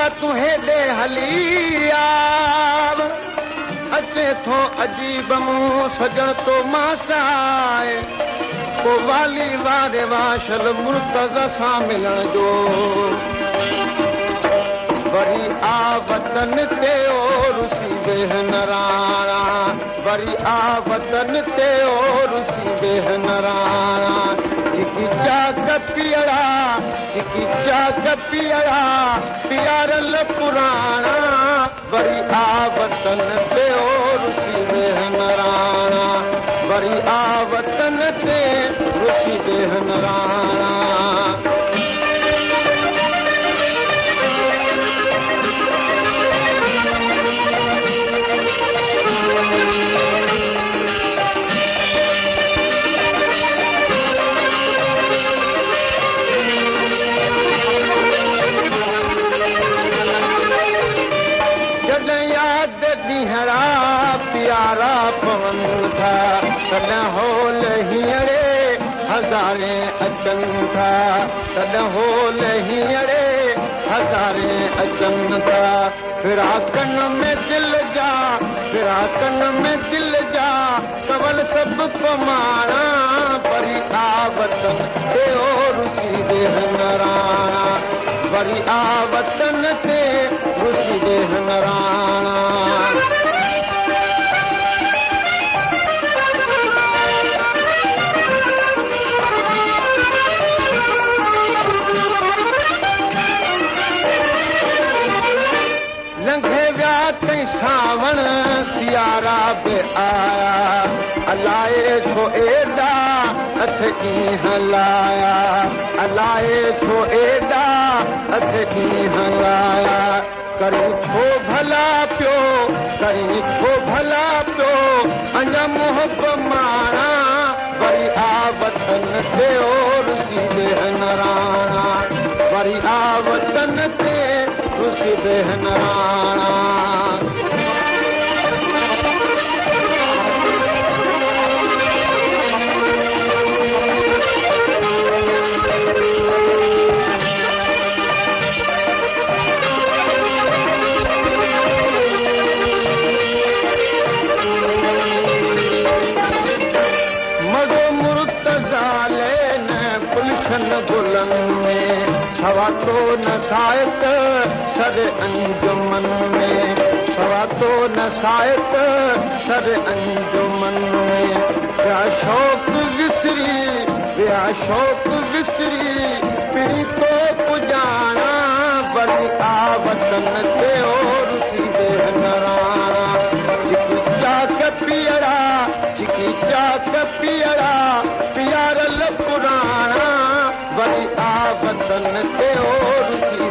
तूं हेॾे हली आव अचे थो अजीब मूं सजण तो मासाए पोइ वाली वारे वाशल मुर्तज़ सां मिलण जो वरी आ वतन ते ओ रुसी बेह नराणा वरी आ वतन ते ओ रुसी बेह नराणा जिकी चाक पियड़ा जिकी चाक पियड़ा प्यारल पुराणा वरी आ वतन ते ओ रुसी बेह नराणा वरी आ वतन ते रुसी बेह नराणा प्यारा पवन था तॾहिं होल हींअरे हज़ारे अचनि था तॾहिं होल हींअरे हज़ारे अचनि था फिराकन में दिलि जा फिराकन में दिलि जा कवल सभु पमाणा वरी आ वतन ते ओ रुसी देह नराणा वरी आ वतन ते रुसी देह नराणा सावण सियारा बि आया अलाए छो एॾा हथ कीअं लाया अलाए छो एॾा हथ कीअं लाया करी छो भला पियो करी छो भला पियो अञा मुहब माणा वरी आ वतन ते ओ रुसी बेह नराणा वरी आ वतन ते रुसी बेह नराणा गुलनि में सवा तो नसायत सर अंजुमन में सवा तो नसायत सर अंजुमन में या शौक़ विसरी या शौक़ विसरी पी तो पुजाना वरी आ वतन ते ओ रुसी बेह नराणा जिकी चाक पियड़ा जिकी चाक पियड़ा प्यारल पुराणा वरी आ वतन ते ओ रुसी